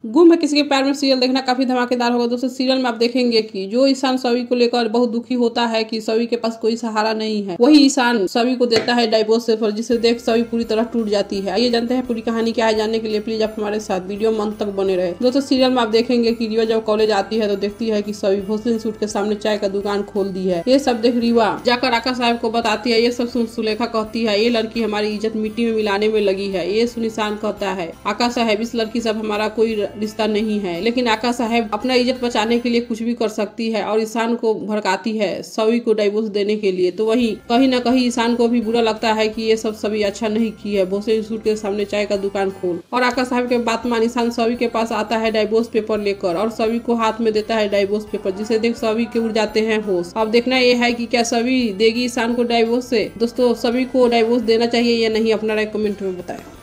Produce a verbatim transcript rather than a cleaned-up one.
गुम है किसी के प्यार में सीरियल देखना काफी धमाकेदार होगा दोस्तों। सीरियल में आप देखेंगे कि जो ईशान सवी को लेकर बहुत दुखी होता है कि सवी के पास कोई सहारा नहीं है, वही ईशान सवी को देता है डाइवोर्स पेपर, जिसे देख सवी पूरी तरह टूट जाती है। आइए जानते हैं पूरी कहानी क्या है। जानने के लिए प्लीज आप हमारे साथ वीडियो में अंत तक बने रहे। दोस्तों सीरियल में आप देखेंगे कि रिवा जब कॉलेज आती है तो देखती है कि सवी भोसले सूट के सामने चाय का दुकान खोल दी है। ये सब देख रिवा जाकर आकाश साहब को बताती है। ये सब सुन सुलेखा कहती है ये लड़की हमारी इज्जत मिट्टी में मिलाने में लगी है। ये सुन ईशान कहता है आकाश साहब इस लड़की से हमारा कोई रिश्ता नहीं है, लेकिन आकाश साहब अपना इज्जत बचाने के लिए कुछ भी कर सकती है और ईशान को भड़काती है सवी को डाइवोर्स देने के लिए। तो वही कहीं ना कहीं ईशान को भी बुरा लगता है कि ये सब सभी अच्छा नहीं की है, भोसले सूट के सामने चाय का दुकान खोल। और आकाश साहब के बात मान ईशान सवी के पास आता है डाइवोर्स पेपर लेकर और सवी को हाथ में देता है डाइवोर्स पेपर, जिसे देख सवी के उड़ जाते हैं होश। अब देखना ये है कि क्या सवी देगी ईशान को डाइवोर्स से। दोस्तों सभी को डाइवोर्स देना चाहिए या नहीं, अपना राय कमेंट में बताएं।